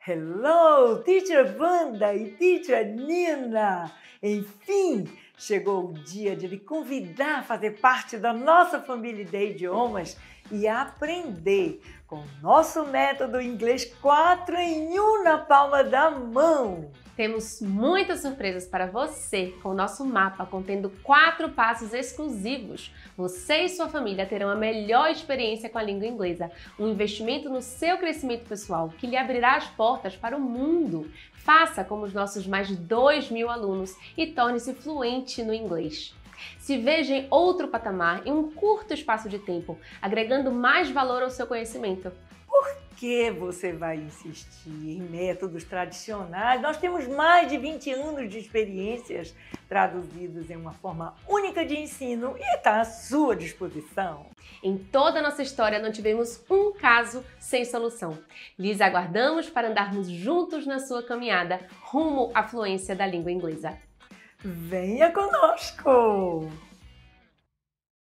Hello, Teacher Wanda e Teacher Nina! Enfim, chegou o dia de lhe convidar a fazer parte da nossa família de idiomas e aprender com o nosso método inglês 4 em 1 na palma da mão. Temos muitas surpresas para você com o nosso mapa contendo 4 passos exclusivos. Você e sua família terão a melhor experiência com a língua inglesa, um investimento no seu crescimento pessoal que lhe abrirá as portas para o mundo. Faça como os nossos mais de 2.000 alunos e torne-se fluente no inglês. Se veja em outro patamar em um curto espaço de tempo, agregando mais valor ao seu conhecimento. Por que você vai insistir em métodos tradicionais? Nós temos mais de 20 anos de experiências traduzidos em uma forma única de ensino e está à sua disposição. Em toda a nossa história não tivemos um caso sem solução. Lhes aguardamos para andarmos juntos na sua caminhada rumo à fluência da língua inglesa. Venha conosco!